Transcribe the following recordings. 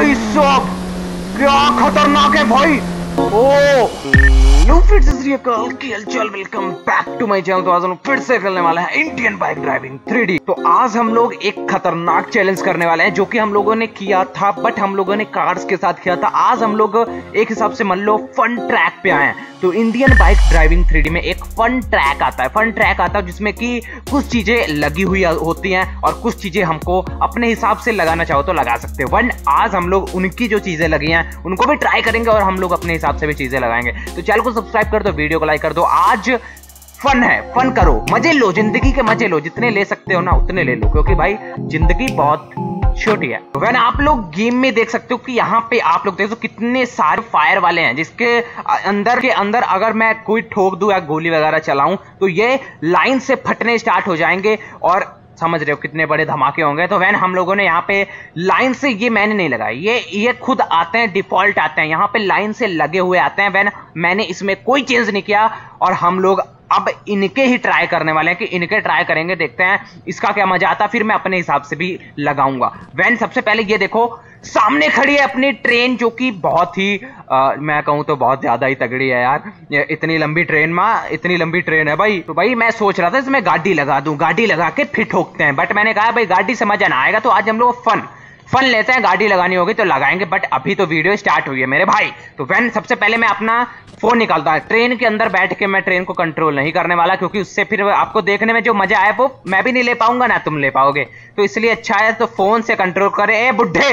भाई साहब क्या खतरनाक है भाई। ओ नो फ्रेंड्स, चल welcome back to my channel. तो आज हम फिर से करने वाले हैं इंडियन बाइक ड्राइविंग 3D। तो आज हम लोग एक खतरनाक चैलेंज करने वाले हैं जो कि हम लोगों ने किया था, बट हम लोगों ने कार्स के साथ किया था। आज हम लोग एक हिसाब से मान लो फन ट्रैक पे आए हैं। तो इंडियन बाइक ड्राइविंग 3D में एक फन ट्रैक आता है, जिसमें कि कुछ चीजें लगी हुई होती हैं और कुछ चीजें हमको अपने हिसाब से लगाना चाहो तो लगा सकते हो। आज हम लोग उनकी जो चीजें लगी हैं उनको भी ट्राई करेंगे और हम लोग अपने हिसाब से भी चीजें लगाएंगे। तो चैनल को सब्सक्राइब कर दो, वीडियो को लाइक कर दो। आज फन है, फन करो, मजे लो, जिंदगी के मजे लो, जितने ले सकते हो ना उतने ले लो, क्योंकि भाई जिंदगी बहुत छोटी है। वैन आप लोग गेम में देख सकते हो कि यहाँ पे आप लोग देखो कितने सारे फायर वाले हैं, जिसके अंदर अगर मैं कोई ठोक दूं या गोली वगैरह चलाऊं तो ये लाइन से फटने स्टार्ट हो जाएंगे और समझ रहे हो कितने बड़े धमाके होंगे। तो वैन हम लोगों ने यहाँ पे लाइन से, ये मैंने नहीं लगाई, ये खुद आते हैं, डिफॉल्ट आते हैं, यहाँ पे लाइन से लगे हुए आते हैं। वैन मैंने इसमें कोई चेंज नहीं किया और हम लोग अब इनके ही ट्राई करने वाले हैं कि इनके ट्राई करेंगे, देखते हैं इसका क्या मजा आता है, फिर मैं अपने हिसाब से भी लगाऊंगा। वैन सबसे पहले ये देखो सामने खड़ी है अपनी ट्रेन, जो कि बहुत ही मैं कहूं तो बहुत ज्यादा ही तगड़ी है यार। इतनी लंबी ट्रेन है भाई। तो भाई मैं सोच रहा था इसमें गाड़ी लगा दूं, गाड़ी लगा के फिर ठोकते हैं, बट मैंने कहा भाई गाड़ी से मजा ना आएगा, तो आज हम लोग फन लेते हैं। गाड़ी लगानी होगी तो लगाएंगे, बट अभी तो वीडियो स्टार्ट हुई है मेरे भाई। तो वैन सबसे पहले मैं अपना फोन निकालता हूं। ट्रेन के अंदर बैठ के मैं ट्रेन को कंट्रोल नहीं करने वाला, क्योंकि उससे फिर आपको देखने में जो मजा आए वो मैं भी नहीं ले पाऊंगा ना तुम ले पाओगे। तो इसलिए अच्छा है तो फोन से कंट्रोल करे। ए बुड्ढे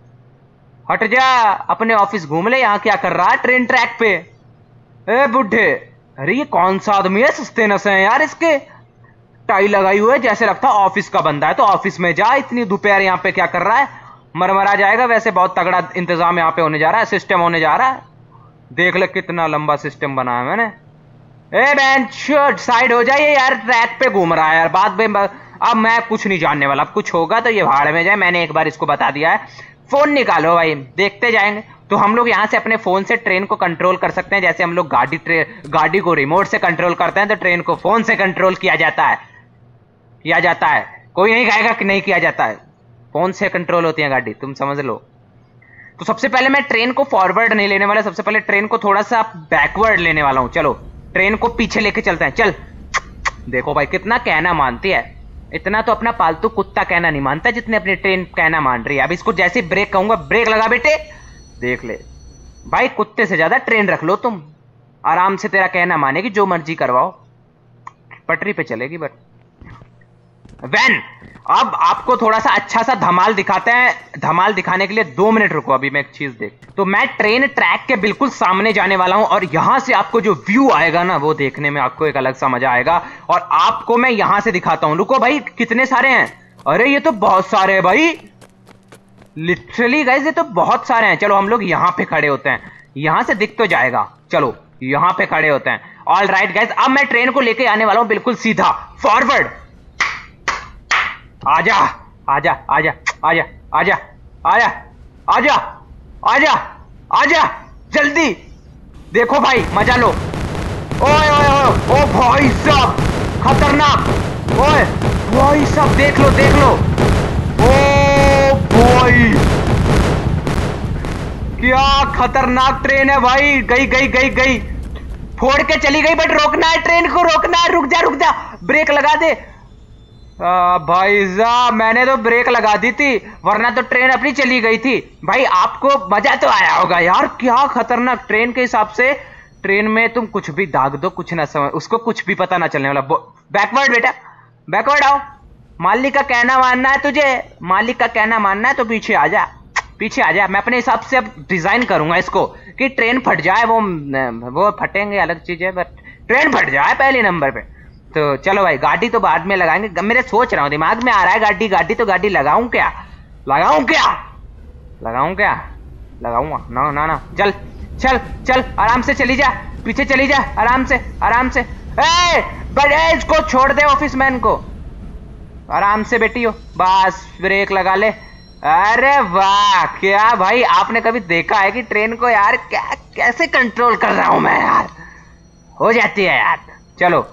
हट जा, अपने ऑफिस घूम ले, यहाँ क्या कर रहा है ट्रेन ट्रैक पे। ए बुड्ढे, अरे ये कौन सा आदमी है, सस्ते नशे हैं यार इसके, टाई लगाई हुई है, जैसे लगता है ऑफिस का बंदा है। तो ऑफिस में जा, इतनी दोपहर यहाँ पे क्या कर रहा है, मरमरा जाएगा। वैसे बहुत तगड़ा इंतजाम यहाँ पे होने जा रहा है, सिस्टम होने जा रहा है। देख ले कितना लंबा सिस्टम बनाया मैंने। ए बेंच साइड हो जाइए यार, ट्रैक पे घूम रहा है यार। बाद में अब मैं कुछ नहीं जानने वाला, अब कुछ होगा तो ये भाड़ में जाए, मैंने एक बार इसको बता दिया है। फोन निकालो भाई, देखते जाएंगे। तो हम लोग यहाँ से अपने फोन से ट्रेन को कंट्रोल कर सकते हैं, जैसे हम लोग गाड़ी को रिमोट से कंट्रोल करते हैं, तो ट्रेन को फोन से कंट्रोल किया जाता है। कोई नहीं कहेगा कि नहीं किया जाता है, फोन से कंट्रोल होती है गाड़ी, तुम समझ लो। तो सबसे पहले मैं ट्रेन को फॉरवर्ड नहीं लेने वाला, सबसे पहले ट्रेन को थोड़ा सा बैकवर्ड लेने वाला हूं। चलो ट्रेन को पीछे लेके चलते हैं, चल। देखो भाई कितना कहना मानती है, इतना तो अपना पालतू कुत्ता कहना नहीं मानता जितने अपनी ट्रेन कहना मान रही है। अब इसको जैसे ब्रेक कहूंगा, ब्रेक लगा बेटे, देख ले भाई, कुत्ते से ज्यादा ट्रेन रख लो तुम, आराम से तेरा कहना मानेगी, जो मर्जी करवाओ, पटरी पे चलेगी। बट वैन अब आपको थोड़ा सा अच्छा सा धमाल दिखाते हैं। धमाल दिखाने के लिए 2 मिनट रुको, अभी मैं एक चीज देख। तो मैं ट्रेन ट्रैक के बिल्कुल सामने जाने वाला हूं और यहां से आपको जो व्यू आएगा ना, वो देखने में आपको एक अलग सा मजा आएगा। और आपको मैं यहां से दिखाता हूं। रुको भाई, कितने सारे हैं, अरे ये तो बहुत सारे हैं भाई, लिटरली गाइस ये तो बहुत सारे हैं। चलो हम लोग यहां पे खड़े होते हैं, यहां से दिख तो जाएगा, चलो यहां पे खड़े होते हैं। ऑल राइट गाइस, अब मैं ट्रेन को लेके आने वाला हूं बिल्कुल सीधा फॉरवर्ड। आजा आजा आजा आजा आजा आजा आजा आजा आजा जल्दी, देखो भाई मजा लो। ओए ओए ओए, ओ भाई साहब खतरनाक, ओए भाई साहब देख लो, ओ भाई क्या खतरनाक ट्रेन है भाई। गई फोड़ के चली गई, बट रोकना है, ट्रेन को रोकना है। रुक जा, ब्रेक लगा दे। भाई साहब मैंने तो ब्रेक लगा दी थी, वरना तो ट्रेन अपनी चली गई थी। भाई आपको मजा तो आया होगा यार, क्या खतरनाक ट्रेन के हिसाब से। ट्रेन में तुम कुछ भी दाग दो, कुछ ना समझ, उसको कुछ भी पता ना चलने वाला। बैकवर्ड बेटा, बैकवर्ड आओ। मालिक का कहना मानना है तुझे, मालिक का कहना मानना है तो पीछे आ जा। मैं अपने हिसाब से अब डिजाइन करूंगा इसको कि ट्रेन फट जाए, वो फटेंगे अलग चीज है, बट ट्रेन फट जाए पहले नंबर पे। तो चलो भाई, गाड़ी तो बाद में लगाएंगे। मेरे सोच रहा हूँ, दिमाग में आ रहा है गाड़ी तो गाड़ी लगाऊं क्या, लगाऊंगा ना। चल आराम से चली जा, पीछे चली जा, आराम से। इसको छोड़ दे, ऑफिस मैन को, आराम से बेटी हो, बस ब्रेक लगा ले। अरे वाह, क्या भाई आपने कभी देखा है कि ट्रेन को यार कैसे कंट्रोल कर रहा हूं मैं यार, हो जाती है यार। चलो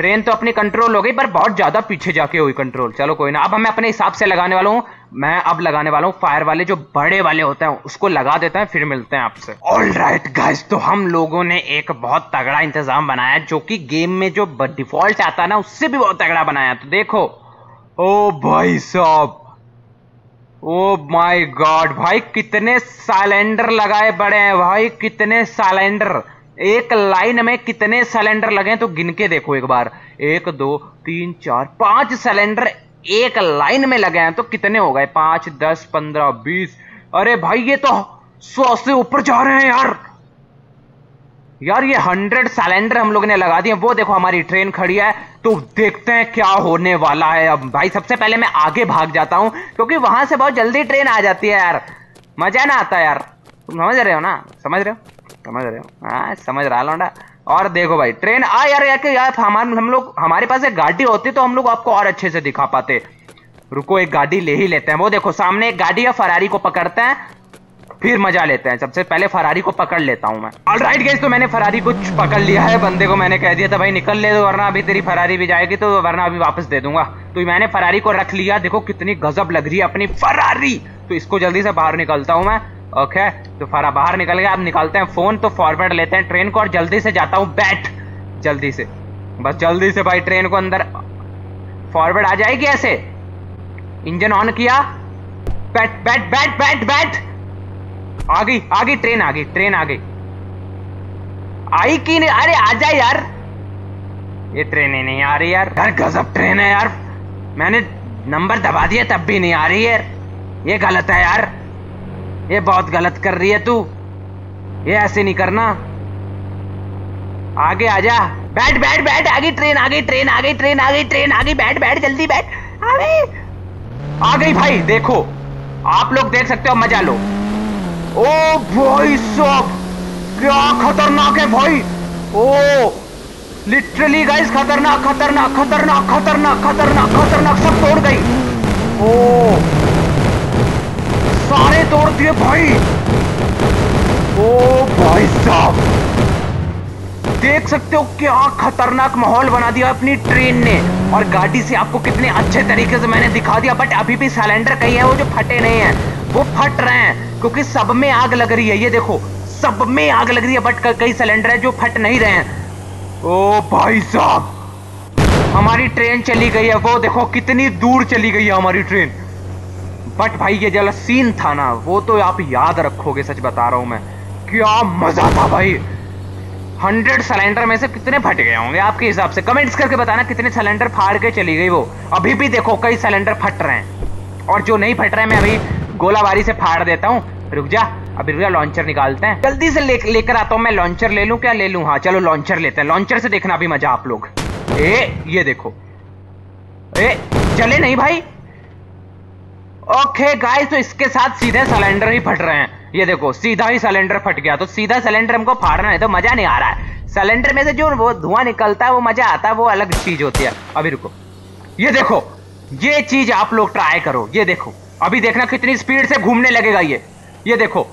ट्रेन तो अपनी कंट्रोल हो गई पर बहुत ज्यादा पीछे जाके हुई कंट्रोल। चलो कोई ना, अब मैं अपने हिसाब से लगाने वाला हूँ। मैं अब लगाने वाला हूँ फायर वाले, जो बड़े वाले होते हैं उसको लगा देते हैं, फिर मिलते हैं आपसे। ऑलराइट गाइस, तो हम लोगों ने एक बहुत तगड़ा इंतजाम बनाया जो कि गेम में जो डिफॉल्ट आता है ना उससे भी बहुत तगड़ा बनाया। तो देखो, ओ भाई साहब, ओ माय गॉड भाई, कितने सिलेंडर लगाए बड़े हैं भाई, कितने सिलेंडर। एक लाइन में कितने सिलेंडर लगे तो गिन के देखो एक बार। 1 2 3 4 5 सिलेंडर एक लाइन में लगे हैं तो कितने हो गए? 5 10 15 20। अरे भाई ये तो 100 से ऊपर जा रहे हैं यार। यार ये 100 सिलेंडर हम लोग ने लगा दिए। वो देखो हमारी ट्रेन खड़ी है, तो देखते हैं क्या होने वाला है। अब भाई सबसे पहले मैं आगे भाग जाता हूं क्योंकि वहां से बहुत जल्दी ट्रेन आ जाती है यार, मजा ना आता यार। तुम समझ रहे हो ना? समझ रहे हो? समझ रहे हो? हाँ समझ रहा लौंडा। और देखो भाई ट्रेन यार हम लोग, हमारे पास एक गाड़ी होती तो हम लोग आपको और अच्छे से दिखा पाते। रुको एक गाड़ी ले ही लेते हैं। वो देखो सामने एक गाड़ी है, फरारी को पकड़ते हैं फिर मजा लेते हैं। सबसे पहले फरारी को पकड़ लेता हूं मैं। ऑलराइट गाइस, तो मैंने फरारी को पकड़ लिया है। बंदे को मैंने कह दिया था भाई निकल ले दो वरना अभी तेरी फरारी भी जाएगी, तो वरना अभी वापस दे दूंगा। तो मैंने फरारी को रख लिया। देखो कितनी गजब लग रही है अपनी फरारी। तो इसको जल्दी से बाहर निकलता हूं मैं। ओके, तो बाहर निकल गया। अब निकालते हैं फोन, तो फॉरवर्ड लेते हैं ट्रेन को और जल्दी से जाता हूं बैठ, जल्दी से, बस जल्दी से भाई ट्रेन को अंदर फॉरवर्ड आ जाएगी ऐसे। इंजन ऑन किया, बैठ बैठ बैठ बैठ बैठ। आ गई ट्रेन, आ गई ट्रेन, आ गई। आई कि नहीं? अरे आजा यार, ये ट्रेन ही नहीं आ रही यार। यार गजब ट्रेन है यार, मैंने नंबर दबा दिया तब भी नहीं आ रही है। ये गलत है यार, ये बहुत गलत कर रही है तू, ये ऐसे नहीं करना। आगे आजा, बैठ बैठ बैठ। आ गई ट्रेन, आ गई ट्रेन, आ गई ट्रेन, आ गई ट्रेन, आ गई। बैठ बैठ जल्दी बैठ। आ गई भाई। देखो आप लोग देख सकते हो, मजा लो। ओ भाई साहब क्या खतरनाक है भाई। ओ लिटरली गाइस, खतरनाक खतरनाक खतरनाक खतरनाक खतरनाक खतरनाक, सब तोड़ गई। ओ सारे तोड़ दिए भाई। ओ भाई साहब देख सकते हो क्या खतरनाक माहौल बना दिया अपनी ट्रेन ने। और गाड़ी से आपको कितने अच्छे तरीके से मैंने दिखा दिया। बट अभी भी सिलेंडर कहीं है वो जो फटे नहीं है, वो फट रहे हैं क्योंकि सब में आग लग रही है। ये देखो सब में आग लग रही है, बट कई सिलेंडर है जो फट नहीं रहे हैं। ओ भाई साहब हमारी ट्रेन चली गई है। वो देखो कितनी दूर चली गई है हमारी ट्रेन। बट भाई ये जो सीन था ना, वो तो आप याद रखोगे, सच बता रहा हूं मैं, क्या मजा था भाई। 100 सिलेंडर में से कितने फट गए होंगे आपके हिसाब से? कमेंट्स करके बताना कितने सिलेंडर फाड़ के चली गई वो। अभी भी देखो कई सिलेंडर फट रहे हैं, और जो नहीं फट रहे हैं मैं अभी गोलाबारी से फाड़ देता हूँ। रुक जा, अभी रुक जा, लॉन्चर निकालते हैं। जल्दी से लेकर आता हूँ मैं। लॉन्चर ले लूं? क्या ले लूं? हाँ चलो लॉन्चर लेते हैं। लॉन्चर से देखना भी मजा आप लोग। ये देखो, चले नहीं भाई। ओके गाइस, तो इसके साथ सीधे सिलेंडर ही फट रहे हैं। ये देखो सीधा ही सिलेंडर फट गया। तो सीधा सिलेंडर हमको फाड़ना है तो मजा नहीं आ रहा है। सिलेंडर में से जो वो धुआं निकलता है वो मजा आता है, वो अलग चीज होती है। अभी रुको, ये देखो, ये चीज आप लोग ट्राई करो। ये देखो अभी देखना कितनी स्पीड से घूमने लगेगा ये देखो।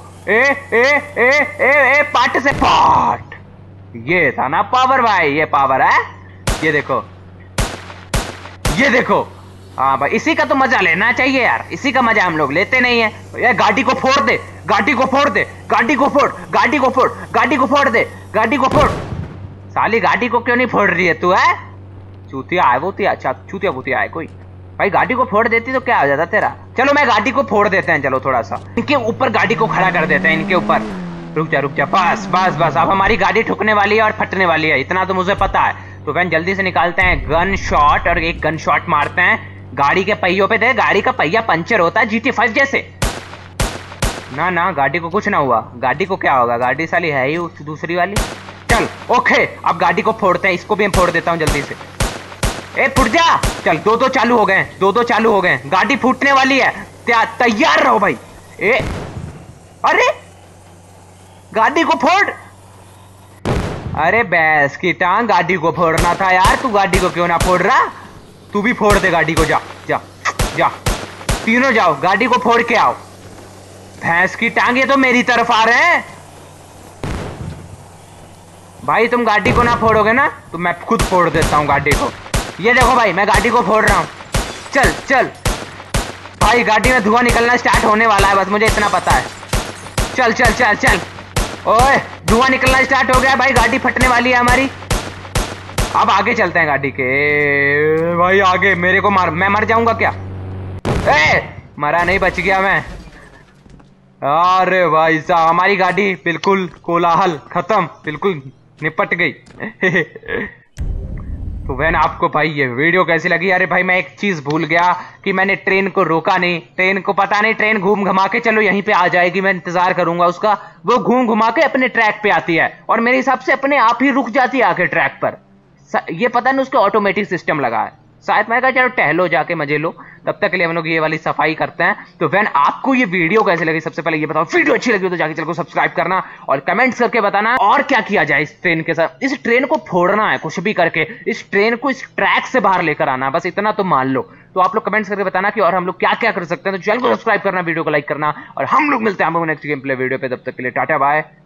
पार्ट से पार्ट। ये था ना पावर भाई, ये पावर है। ये देखो, ये देखो। हाँ भाई, इसी का तो मजा लेना चाहिए यार, इसी का मजा हम लोग लेते नहीं है। ये गाड़ी को फोड़ दे, गाड़ी को फोड़ दे, गाड़ी को फोड़, गाड़ी को फोड़, गाड़ी को फोड़ दे, गाड़ी को फोड़। साली गाड़ी को क्यों नहीं फोड़ रही है तू? है चूतिया है वो, अच्छा चूतिया भूतिया है कोई। भाई गाड़ी को फोड़ देती तो क्या हो जाता तेरा। चलो मैं गाड़ी को फोड़ देते हैं, चलो थोड़ा सा इनके ऊपर गाड़ी को खड़ा कर देते हैं, इनके ऊपर। रुक जा, बस बस बस, अब हमारी गाड़ी ठुकने वाली है और फटने वाली है, इतना तो मुझे पता है। तो फ्रेंड जल्दी से निकालते हैं गन शॉट और एक गन शॉट मारते हैं गाड़ी के पहियों पे। दे, गाड़ी का पहिया पंचर होता है GT 5 जैसे। ना गाड़ी को कुछ ना हुआ। गाड़ी को क्या होगा, गाड़ी साली है ही उस दूसरी वाली। चल ओके, अब गाड़ी को फोड़ते हैं। इसको भी मैं फोड़ देता हूँ जल्दी से। फुट जा। चल दो चालू हो गए, दो चालू हो गए। गाड़ी फूटने वाली है, तैयार रहो भाई। अरे गाड़ी को फोड़। अरे बैस की टांग, गाड़ी को फोड़ना था यार, तू गाड़ी को क्यों ना फोड़ रहा? तू भी फोड़ दे गाड़ी को। जा जा जा, तीनों जाओ, गाड़ी को फोड़ के आओ। भैंस की टांग, ये तो मेरी तरफ आ रहे हैं। भाई तुम गाड़ी को ना फोड़ोगे ना तो मैं खुद फोड़ देता हूँ गाड़ी को। ये देखो भाई मैं गाड़ी को फोड़ रहा हूँ। चल चल भाई, गाड़ी में धुआं निकलना स्टार्ट होने वाला है, बस मुझे इतना पता है। चल चल चल चल, ओए धुआं निकलना स्टार्ट हो गया भाई, गाड़ी फटने वाली है हमारी। अब आगे चलते हैं गाड़ी के भाई। आगे मेरे को मार, मैं मर जाऊंगा क्या? मरा नहीं, बच गया मैं। अरे भाई साहब हमारी गाड़ी बिल्कुल कोलाहल खत्म, बिल्कुल निपट गई। तो बहन आपको भाई ये वीडियो कैसी लगी? अरे भाई मैं एक चीज भूल गया कि मैंने ट्रेन को रोका नहीं। ट्रेन को पता नहीं, ट्रेन घूम घुमा के चलो यहीं पे आ जाएगी, मैं इंतजार करूंगा उसका। वो घूम घुमा के अपने ट्रैक पे आती है और मेरे हिसाब से अपने आप ही रुक जाती है आके ट्रैक पर। ये पता नहीं उसका ऑटोमेटिक सिस्टम लगा है शायद। मैं कहा चलो टहलो जाके मजे लो, तब तक के लिए हम लोग ये वाली सफाई करते हैं। तो फ्रेंड आपको ये वीडियो कैसे लगी सबसे पहले ये बताओ। वीडियो अच्छी लगी तो जाके चलो सब्सक्राइब करना और कमेंट्स करके बताना और क्या किया जाए इस ट्रेन के साथ। इस ट्रेन को फोड़ना है कुछ भी करके, इस ट्रेन को इस ट्रैक से बाहर लेकर आना, बस इतना तो मान लो। तो आप लोग कमेंट्स करके बताना कि और हम लोग क्या क्या कर सकते हैं। तो चैनल को सब्सक्राइब करना, वीडियो को लाइक करना और हम लोग मिलते हैं नेक्स्ट गेम प्ले वीडियो पे। तब तक के लिए टाटा बाय।